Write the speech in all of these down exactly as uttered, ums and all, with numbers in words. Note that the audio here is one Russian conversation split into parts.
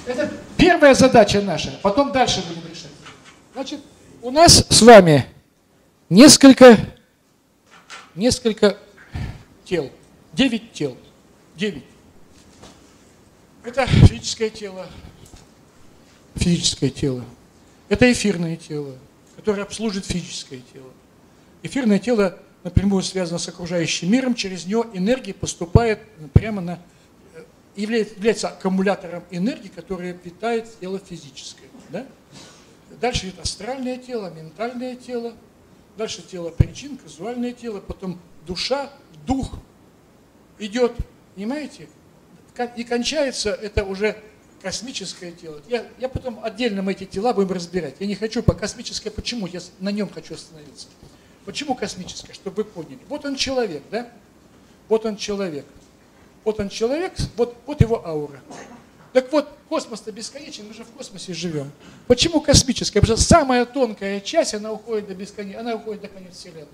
Это первая задача наша, потом дальше будем решать. Значит, у нас с вами несколько, несколько тел, девять тел, девять. Это физическое тело, физическое тело. Это эфирное тело, которое обслуживает физическое тело. Эфирное тело напрямую связано с окружающим миром, через него энергия поступает прямо на, является аккумулятором энергии, которая питает тело физическое. Да? Дальше идет астральное тело, ментальное тело, дальше тело причин, казуальное тело, потом душа, дух идет, понимаете? И кончается это уже космическое тело. Я, я потом отдельно мы эти тела будем разбирать. Я не хочу по космическое, почему? Я на нем хочу остановиться. Почему космическое? Чтобы вы поняли. Вот он человек, да? Вот он человек. Вот он человек, вот, вот его аура. Так вот, космос-то бесконечен, мы же в космосе живем. Почему космическое? Потому что самая тонкая часть, она уходит до бесконечности, она уходит до конца Вселенной.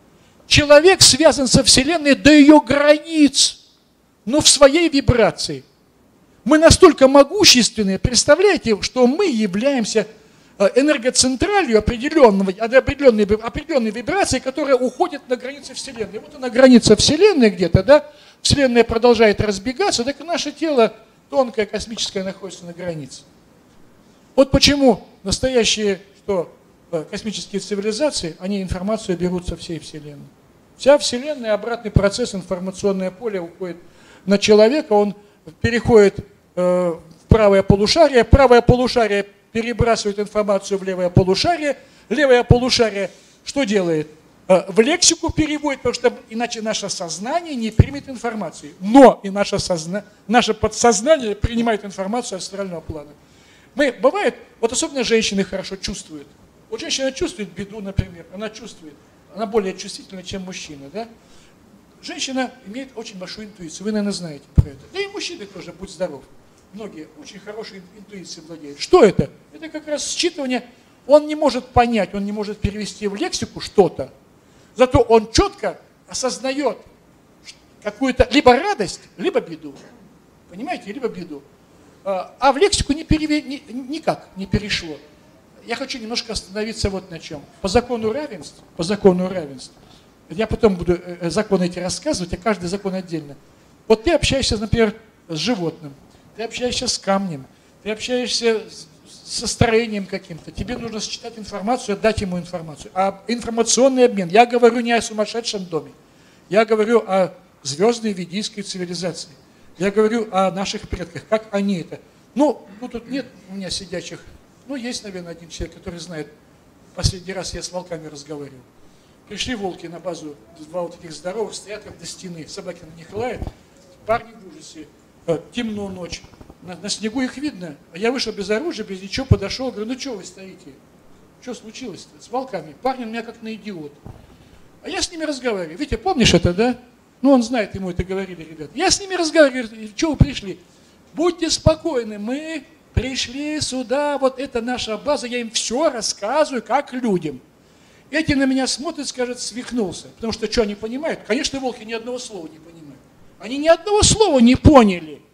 Человек связан со Вселенной до ее границ, но в своей вибрации. Мы настолько могущественные, представляете, что мы являемся энергоцентралью определенного, определенной, определенной вибрации, которая уходит на границы Вселенной. Вот она граница Вселенной где-то, да? Вселенная продолжает разбегаться, так и наше тело тонкое, космическое находится на границе. Вот почему настоящие что, космические цивилизации, они информацию берут со всей Вселенной. Вся Вселенная, обратный процесс, информационное поле уходит на человека, он переходит э, в правое полушарие, правое полушарие перебрасывает информацию в левое полушарие, левое полушарие что делает? Э, в лексику переводит, потому что иначе наше сознание не примет информацию. Но и наше, созна... наше подсознание принимает информацию астрального плана. Мы, бывает, вот особенно женщины хорошо чувствуют. Вот женщина чувствует беду, например, она чувствует, она более чувствительна, чем мужчина, да? Женщина имеет очень большую интуицию, вы, наверное, знаете про это. Да и мужчины тоже, будь здоров. Многие очень хорошей интуицией владеют. Что это? Это как раз считывание. Он не может понять, он не может перевести в лексику что-то, зато он четко осознает какую-то либо радость, либо беду. Понимаете, либо беду. А в лексику не переве... никак не перешло. Я хочу немножко остановиться вот на чем. По закону равенства, по закону равенства, я потом буду законы эти рассказывать, а каждый закон отдельно. Вот ты общаешься, например, с животным, ты общаешься с камнем, ты общаешься со строением каким-то, тебе нужно считать информацию, отдать ему информацию. А информационный обмен, я говорю не о сумасшедшем доме, я говорю о звездной ведийской цивилизации, я говорю о наших предках, как они это. Ну, ну тут нет у меня сидячих, ну есть, наверное, один человек, который знает, последний раз я с волками разговаривал. Пришли волки на базу, два вот таких здоровых, стоят как до стены, собаки на них лают, парни в ужасе, темно ночь, на, на снегу их видно, а я вышел без оружия, без ничего, подошел, говорю, ну что вы стоите, что случилось-то с волками, парни у меня как на идиот. А я с ними разговариваю, видите, помнишь это, да? Ну он знает, ему это говорили, ребят. Я с ними разговариваю, что вы пришли? Будьте спокойны, мы пришли сюда, вот это наша база, я им все рассказываю, как людям. Эти на меня смотрят, скажут, свихнулся. Потому что что они понимают? Конечно, волки ни одного слова не понимают. Они ни одного слова не поняли.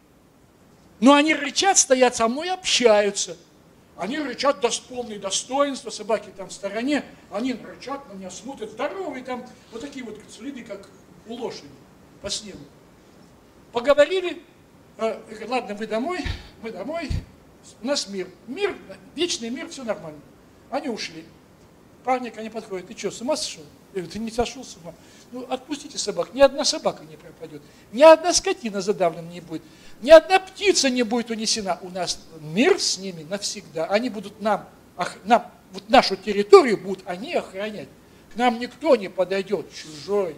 Но они рычат, стоят со мной, общаются. Они рычат до полное достоинства, собаки там в стороне. Они рычат, на меня смотрят, здоровые там, вот такие вот следы, как у лошади по снегу. Поговорили, э, ладно, вы домой, мы домой, у нас мир. Мир, вечный мир, все нормально. Они ушли. Парни ко мне подходят, ты что, с ума сошел? Я говорю, ты не сошел с ума. Ну, отпустите собак, ни одна собака не пропадет, ни одна скотина задавлена не будет, ни одна птица не будет унесена. У нас мир с ними навсегда. Они будут нам, нам вот нашу территорию будут они охранять. К нам никто не подойдет, чужой.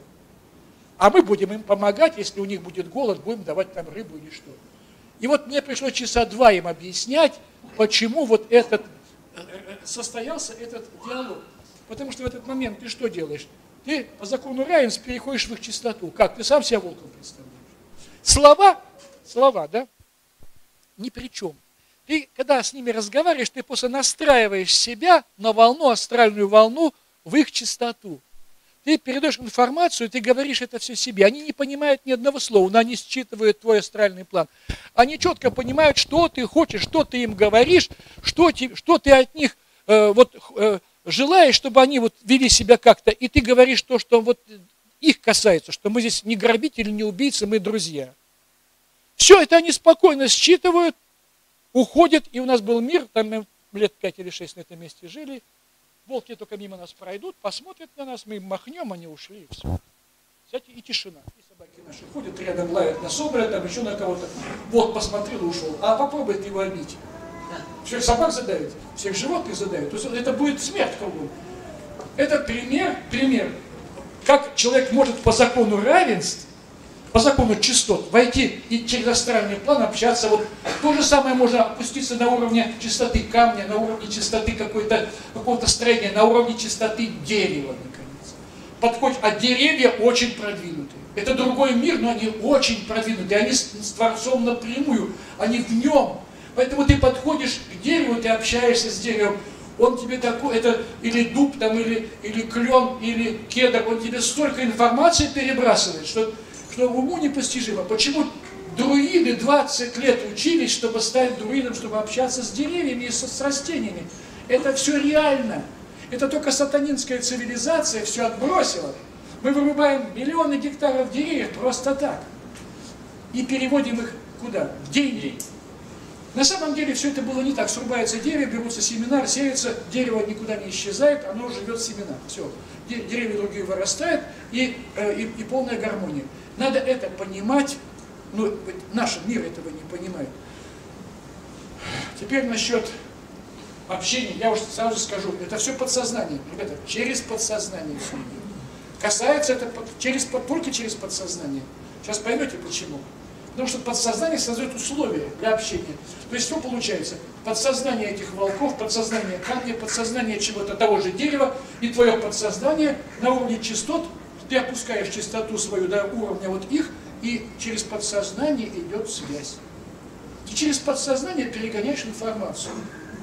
А мы будем им помогать, если у них будет голод, будем давать там рыбу или что. И вот мне пришлось часа два им объяснять, почему вот этот состоялся этот диалог. Потому что в этот момент ты что делаешь? Ты по закону равенства переходишь в их чистоту. Как? Ты сам себя волком представляешь. Слова, слова, да, ни при чем. Ты, когда с ними разговариваешь, ты просто настраиваешь себя на волну, астральную волну, в их чистоту. ты передаешь информацию, ты говоришь это все себе. Они не понимают ни одного слова, но они считывают твой астральный план. Они четко понимают, что ты хочешь, что ты им говоришь, что, ты, что ты от них э, вот, э, желаешь, чтобы они вот вели себя как-то. И ты говоришь то, что вот их касается, что мы здесь не грабители, не убийцы, мы друзья. Все это они спокойно считывают, уходят, и у нас был мир, там мы лет пять или шесть на этом месте жили. Волки только мимо нас пройдут, посмотрят на нас, мы им махнем, они ушли, и все. Кстати, и тишина. И собаки наши ходят рядом, лают на соболя, там еще на кого-то. Вот, посмотрел и ушел. А попробуй ты его обидеть. Всех собак задавит, всех животных задавит. То есть это будет смерть кругом. Это пример, пример, как человек может по закону равенств, по закону частот, войти и через астральный план общаться. Вот то же самое можно опуститься на уровне частоты камня, на уровне частоты какой-то, какого-то строения, на уровне частоты дерева, наконец. Подходит, а деревья очень продвинуты. Это другой мир, но они очень продвинуты. Они с, с Творцом напрямую, они в нем. Поэтому ты подходишь к дереву, ты общаешься с деревом. Он тебе такой, это или дуб, там, или, или клен, или кедр, он тебе столько информации перебрасывает, что... что уму непостижимо. Почему друиды двадцать лет учились, чтобы стать друидом, чтобы общаться с деревьями и с, с растениями? Это все реально. Это только сатанинская цивилизация все отбросила. Мы вырубаем миллионы гектаров деревьев просто так. И переводим их куда? В деньги. На самом деле все это было не так. Срубается дерево, берутся семена, сеется, дерево никуда не исчезает, оно живет в семенах. Все. Деревья другие вырастают, и, и, и полная гармония. Надо это понимать, но наш мир этого не понимает. Теперь насчет общения, я уже сразу скажу, это все подсознание, ребята, через подсознание все идет. Касается это через, только через подсознание. Сейчас поймете почему. Потому что подсознание создает условия для общения. То есть что получается? Подсознание этих волков, подсознание камня, подсознание чего-то того же дерева, и твое подсознание на уровне частот, ты опускаешь частоту свою до уровня вот их, и через подсознание идет связь. Ты через подсознание перегоняешь информацию.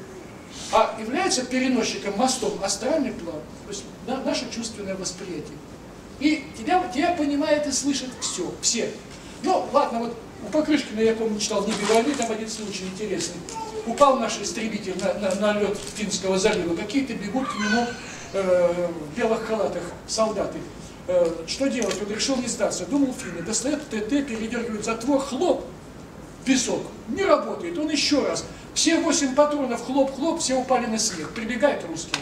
А является переносчиком, мостом астральный план, то есть на, наше чувственное восприятие. И тебя, тебя понимает и слышит все, все. Ну, ладно, вот у Покрышкина, я помню, читал в «Небе войны», там один случай интересный. Упал наш истребитель на, на, на лед Финского залива, какие-то бегут к нему э, в белых халатах солдаты. Э, что делать? Он решил не сдаться. Думал финны, достает ТТ, передергивает затвор, хлоп, песок. Не работает. Он еще раз. Все восемь патронов, хлоп-хлоп, все упали на снег. Прибегает русский.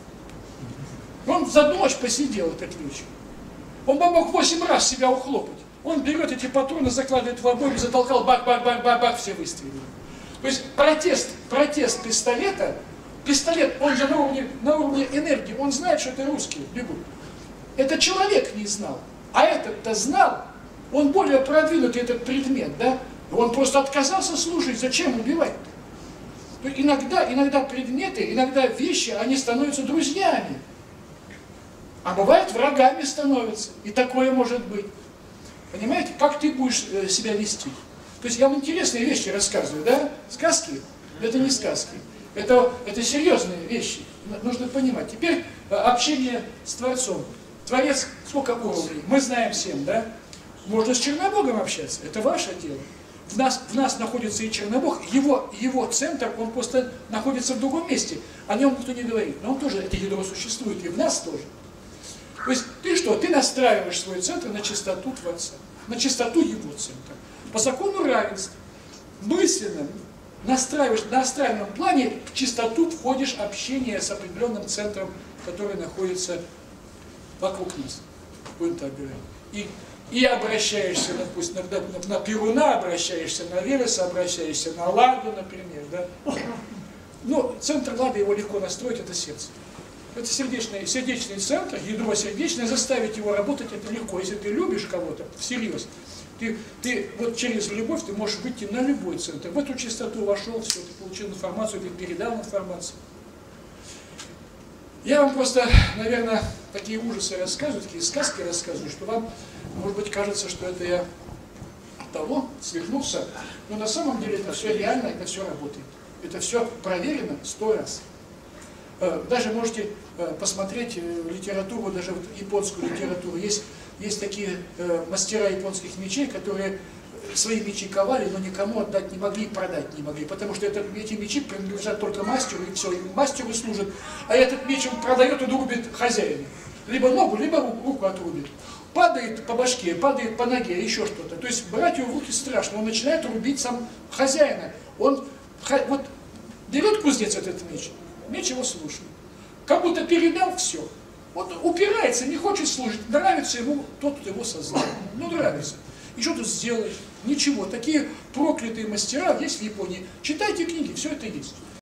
Он за ночь посидел, этот ключ. Он бы мог восемь раз себя ухлопать. Он берет эти патроны, закладывает в обойму, затолкал, бах-бах-бах-бах-бах, все выстрелили. То есть протест, протест пистолета, пистолет, он же на уровне, на уровне энергии, он знает, что это русские бегут. Это человек не знал, а этот-то знал, он более продвинутый, этот предмет, да? Он просто отказался слушать, зачем убивать-то? Иногда, иногда предметы, иногда вещи, они становятся друзьями, а бывает врагами становятся, и такое может быть. Понимаете, как ты будешь э, себя вести? То есть я вам интересные вещи рассказываю, да? Сказки? Это не сказки. Это, это серьезные вещи. Нужно понимать. Теперь э, общение с Творцом. Творец сколько уровней? Мы знаем семь, да? Можно с Чернобогом общаться. Это ваше дело. В нас, в нас находится и Чернобог, его, его центр, он просто находится в другом месте. О нем никто не говорит. Но он тоже, это ядро существует, и в нас тоже. То есть ты что? Ты настраиваешь свой центр на частоту Творца, на частоту его центра. По закону равенства мысленно настраиваешь на астральном плане, в частоту входишь общение с определенным центром, который находится вокруг нас. Будем так говорить. И, и обращаешься, допустим, на, на, на Перуна обращаешься, на Велеса обращаешься, на Ладу, например. Да? Ну, центр Лады, его легко настроить, это сердце. Это сердечный, сердечный центр, ядро сердечное, заставить его работать это легко. Если ты любишь кого-то всерьез, ты, ты вот через любовь ты можешь выйти на любой центр. В эту частоту вошел, все, ты получил информацию, ты передал информацию. Я вам просто, наверное, такие ужасы рассказываю, такие сказки рассказываю, что вам, может быть, кажется, что это я того, свихнулся, но на самом деле это все реально, это все работает. Это все проверено сто раз. Даже можете посмотреть литературу, даже вот японскую литературу. Есть, есть такие мастера японских мечей, которые свои мечи ковали, но никому отдать не могли и продать не могли, потому что это, эти мечи принадлежат только мастеру, и все, и мастеру служат, а этот меч он продает и рубит хозяина. Либо ногу, либо руку отрубит. Падает по башке, падает по ноге, еще что-то. То есть брать его в руки страшно, он начинает рубить сам хозяина. Он вот берет кузнец этот меч, меч его слушает. Как будто передал все. Вот упирается, не хочет служить, нравится ему тот, кто его создал. Ну нравится. И что ты сделаешь? Ничего. Такие проклятые мастера есть в Японии. Читайте книги, все это есть.